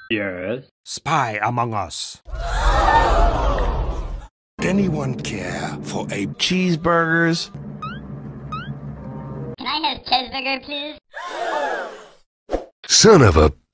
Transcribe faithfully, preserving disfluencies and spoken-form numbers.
Yes. Spy among us. Anyone care for a cheeseburgers? Can I have cheeseburger, please? Son of a